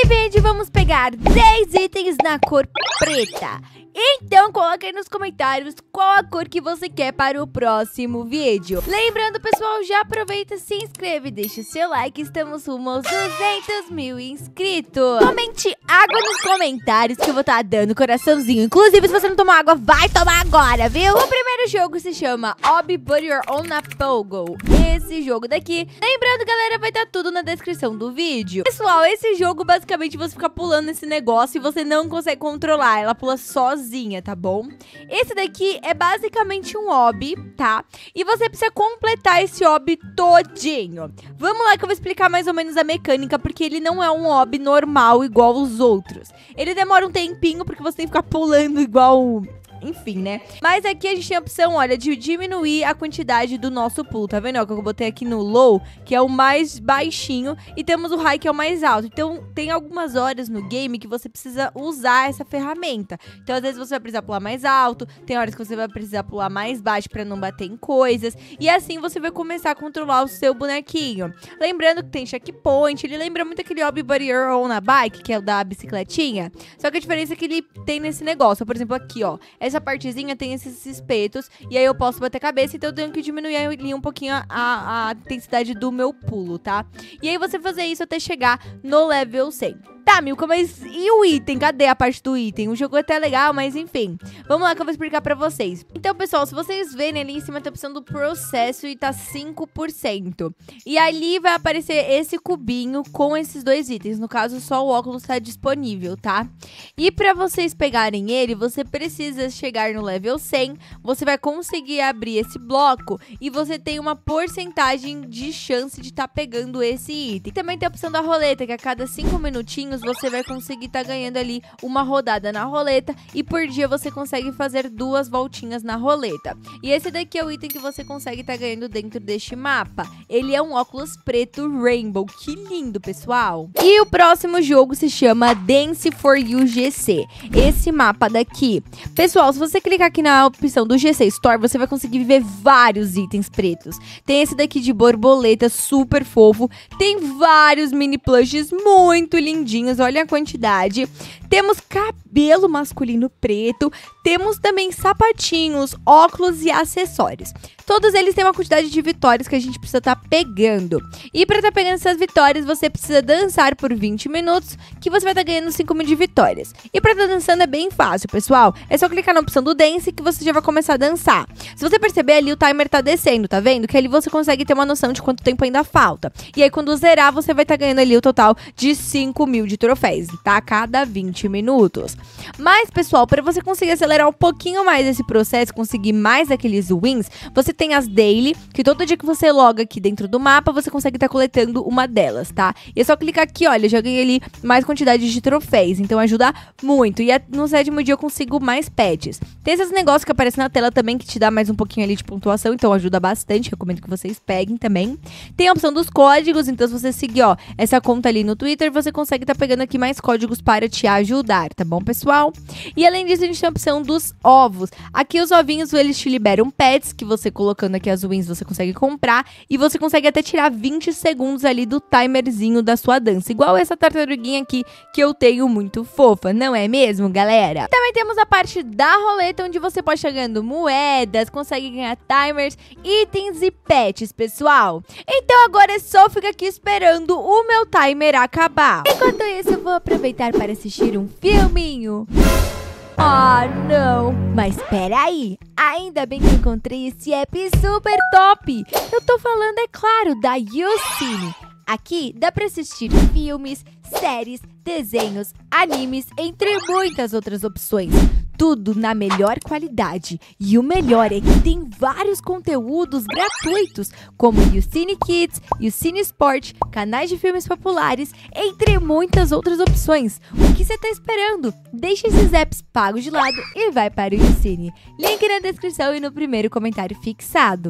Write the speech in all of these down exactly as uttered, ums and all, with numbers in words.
E, gente, vamos pegar dez itens na cor preta. Então, coloque aí nos comentários qual a cor que você quer para o próximo vídeo. Lembrando, pessoal, já aproveita, se inscreve, deixa o seu like. Estamos rumo aos duzentos mil inscritos. Comente água nos comentários que eu vou estar dando coraçãozinho. Inclusive, se você não tomar água, vai tomar agora, viu? O primeiro jogo se chama Obby Build Your Own Pogo. Esse jogo daqui. Lembrando, galera, vai estar tudo na descrição do vídeo. Pessoal, esse jogo, basicamente, você fica pulando esse negócio e você não consegue controlar. Ela pula sozinha, tá bom? Esse daqui é basicamente um obby, tá? E você precisa completar esse obby todinho. Vamos lá que eu vou explicar mais ou menos a mecânica, porque ele não é um obby normal igual os outros. Ele demora um tempinho, porque você tem que ficar pulando igual... Enfim, né? Mas aqui a gente tem a opção, olha, de diminuir a quantidade do nosso pulo. Tá vendo? Ó, que eu botei aqui no low, que é o mais baixinho. E temos o high, que é o mais alto. Então, tem algumas horas no game que você precisa usar essa ferramenta. Então, às vezes você vai precisar pular mais alto. Tem horas que você vai precisar pular mais baixo pra não bater em coisas. E assim você vai começar a controlar o seu bonequinho. Lembrando que tem checkpoint. Ele lembra muito aquele Obby Build Your Own na bike, que é o da bicicletinha. Só que a diferença é que ele tem nesse negócio. Por exemplo, aqui, ó. Essa partezinha tem esses espetos, e aí eu posso bater a cabeça, então eu tenho que diminuir ali um pouquinho a, a intensidade do meu pulo, tá? E aí você fazer isso até chegar no level cem. Tá, Milka, mas e o item? Cadê a parte do item? O jogo é até legal, mas enfim. Vamos lá que eu vou explicar pra vocês. Então, pessoal, se vocês verem ali em cima tem a opção do processo e tá cinco por cento. E ali vai aparecer esse cubinho com esses dois itens. No caso, só o óculos tá disponível, tá? E pra vocês pegarem ele, você precisa chegar no level cem. Você vai conseguir abrir esse bloco e você tem uma porcentagem de chance de tá pegando esse item. Também tem a opção da roleta, que a cada cinco minutinhos você vai conseguir estar tá ganhando ali uma rodada na roleta, e por dia você consegue fazer duas voltinhas na roleta. E esse daqui é o item que você consegue estar tá ganhando dentro deste mapa. Ele é um óculos preto Rainbow. Que lindo, pessoal! E o próximo jogo se chama Dance for You G C. Esse mapa daqui. Pessoal, se você clicar aqui na opção do G C Store, você vai conseguir ver vários itens pretos. Tem esse daqui de borboleta, super fofo. Tem vários mini plushes muito lindinhos. Olha a quantidade. Temos cabelo masculino preto. Temos também sapatinhos, óculos e acessórios. Todos eles têm uma quantidade de vitórias que a gente precisa estar tá pegando. E para estar tá pegando essas vitórias, você precisa dançar por vinte minutos, que você vai estar tá ganhando cinco mil de vitórias. E para estar tá dançando é bem fácil, pessoal. É só clicar na opção do Dance que você já vai começar a dançar. Se você perceber ali, o timer tá descendo, tá vendo? Que ali você consegue ter uma noção de quanto tempo ainda falta. E aí, quando zerar, você vai estar tá ganhando ali o total de cinco mil de troféus, tá? A cada vinte minutos. Mas, pessoal, para você conseguir acelerar um pouquinho mais esse processo, conseguir mais aqueles wins, você tem as daily, que todo dia que você loga aqui dentro do mapa, você consegue estar tá coletando uma delas, tá? E é só clicar aqui, olha, já ganhei ali mais quantidade de troféus, então ajuda muito. E no sétimo dia eu consigo mais pets. Tem esses negócios que aparecem na tela também, que te dá mais um pouquinho ali de pontuação, então ajuda bastante, recomendo que vocês peguem também. Tem a opção dos códigos, então se você seguir, ó, essa conta ali no Twitter, você consegue estar tá pegando aqui mais códigos para te ajudar, tá bom, pessoal? E além disso, a gente tem a opção dos ovos. Aqui os ovinhos, eles te liberam pets, que você colocando aqui as wins, você consegue comprar, e você consegue até tirar vinte segundos ali do timerzinho da sua dança, igual essa tartaruguinha aqui, que eu tenho muito fofa, não é mesmo, galera? Também temos a parte da roleta, onde você pode estar ganhando moedas, consegue ganhar timers, itens e pets, pessoal. Então agora é só ficar aqui esperando o meu timer acabar. Enquanto isso, eu vou aproveitar para assistir um filminho. Ah, não! Mas peraí, ainda bem que encontrei esse app super top! Eu tô falando, é claro, da YouCine. Aqui dá pra assistir filmes, séries, desenhos, animes, entre muitas outras opções. Tudo na melhor qualidade. E o melhor é que tem vários conteúdos gratuitos, como YouCine Kids, YouCine Sport, canais de filmes populares, entre muitas outras opções. O que você tá esperando? Deixa esses apps pagos de lado e vai para o YouCine. Link na descrição e no primeiro comentário fixado. O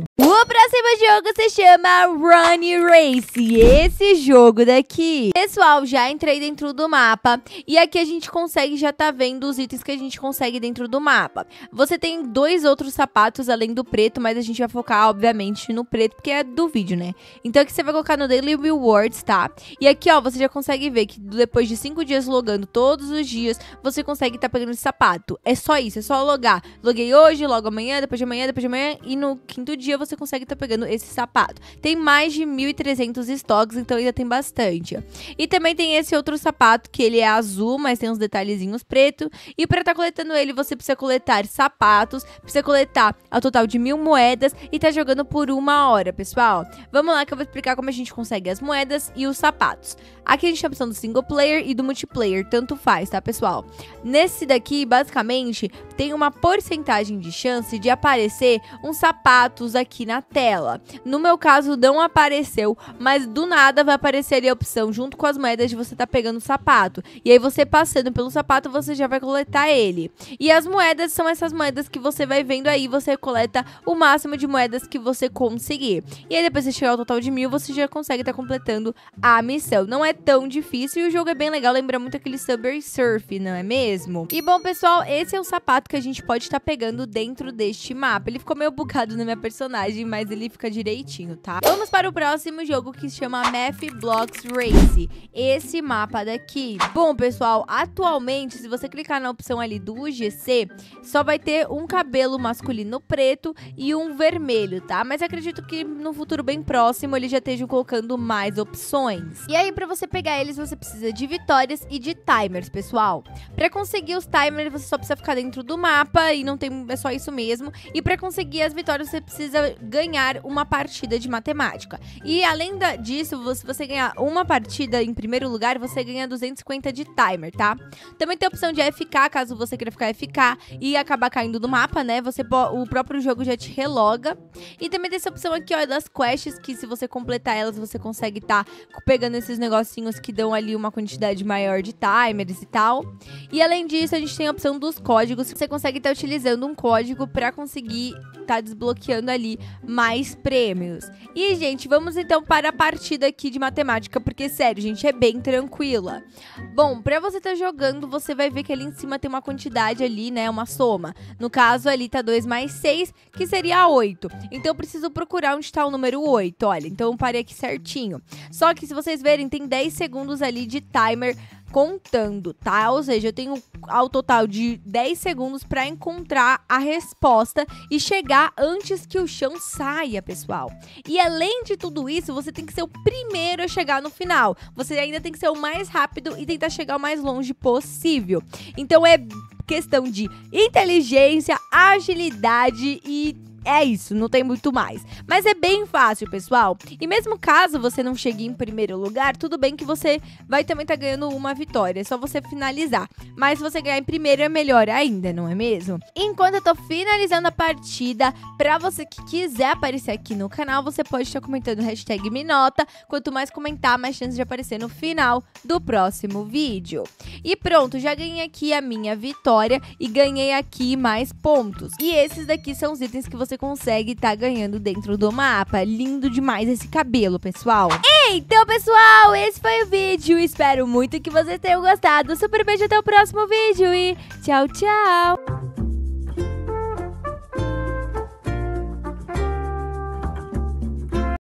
O próximo jogo se chama Run Race. Esse jogo daqui, pessoal, já entrei dentro do mapa e aqui a gente consegue, já tá vendo os itens que a gente consegue dentro do mapa. Você tem dois outros sapatos além do preto, mas a gente vai focar, obviamente, no preto, porque é do vídeo, né? Então aqui você vai colocar no Daily Rewards, tá? E aqui, ó, você já consegue ver que depois de cinco dias logando todos os dias, você consegue tá pegando esse sapato. É só isso, é só logar. Loguei hoje, logo amanhã, depois de amanhã, depois de amanhã, e no quinto dia você consegue tá pegando esse sapato. Tem mais de mil e trezentos estoques, então ainda tem bastante. E também tem esse outro sapato, que ele é azul, mas tem uns detalhezinhos preto. E para tá coletando ele, você precisa coletar sapatos, precisa coletar ao total de mil moedas e tá jogando por uma hora, pessoal. Vamos lá que eu vou explicar como a gente consegue as moedas e os sapatos. Aqui a gente tem a opção do single player e do multiplayer, tanto faz, tá, pessoal? Nesse daqui, basicamente, tem uma porcentagem de chance de aparecer uns sapatos aqui na tela. No meu caso, não apareceu, mas do nada vai aparecer ali a opção, junto com as moedas, de você tá pegando o sapato. E aí você passando pelo sapato, você já vai coletar ele. E as moedas são essas moedas que você vai vendo aí, você coleta o máximo de moedas que você conseguir. E aí depois você chegar ao total de mil, você já consegue estar tá completando a missão. Não é tão difícil e o jogo é bem legal, lembra muito aquele Subway Surf, não é mesmo? E bom, pessoal, esse é o sapato que a gente pode estar tá pegando dentro deste mapa. Ele ficou meio bugado na minha personagem, mas ele fica direitinho, tá? Vamos para o próximo jogo, que se chama Math Blocks Race. Esse mapa daqui. Bom, pessoal, atualmente, se você clicar na opção ali do U G C, só vai ter um cabelo masculino preto e um vermelho, tá? Mas acredito que no futuro bem próximo eles já estejam colocando mais opções. E aí, pra você pegar eles, você precisa de vitórias e de timers, pessoal. Pra conseguir os timers, você só precisa ficar dentro do mapa e não tem, é só isso mesmo. E pra conseguir as vitórias, você precisa ganhar uma partida de matemática. E além da, disso, se você ganhar uma partida em primeiro lugar, você ganha duzentos e cinquenta de timer, tá? Também tem a opção de A F K, caso você queira ficar A F K e acabar caindo do mapa, né? Você, o próprio jogo já te reloga. E também tem essa opção aqui, ó, das quests, que se você completar elas, você consegue tá pegando esses negocinhos que dão ali uma quantidade maior de timers e tal. E além disso, a gente tem a opção dos códigos, que você consegue estar utilizando um código pra conseguir tá desbloqueando ali mais prêmios. E, gente, vamos então para a partida aqui de matemática, porque, sério, gente, é bem tranquila. Bom, pra você tá jogando, você vai ver que ali em cima tem uma quantidade ali, né, uma soma. No caso, ali tá dois mais seis, que seria oito. Então, eu preciso procurar onde tá o número oito, olha. Então, eu parei aqui certinho. Só que, se vocês verem, tem dez segundos ali de timer contando, tá? Ou seja, eu tenho ao total de dez segundos para encontrar a resposta e chegar antes que o chão saia, pessoal. E além de tudo isso, você tem que ser o primeiro a chegar no final. Você ainda tem que ser o mais rápido e tentar chegar o mais longe possível. Então é questão de inteligência, agilidade e é isso, não tem muito mais. Mas é bem fácil, pessoal. E mesmo caso você não chegue em primeiro lugar, tudo bem que você vai também estar tá ganhando uma vitória. É só você finalizar. Mas se você ganhar em primeiro é melhor ainda, não é mesmo? Enquanto eu tô finalizando a partida, pra você que quiser aparecer aqui no canal, você pode estar comentando hashtag Minota. Quanto mais comentar, mais chance de aparecer no final do próximo vídeo. E pronto, já ganhei aqui a minha vitória e ganhei aqui mais pontos. E esses daqui são os itens que você consegue estar tá ganhando dentro do mapa. Lindo demais esse cabelo, pessoal. Então, pessoal, esse foi o vídeo. Espero muito que vocês tenham gostado. Super beijo, até o próximo vídeo e tchau, tchau.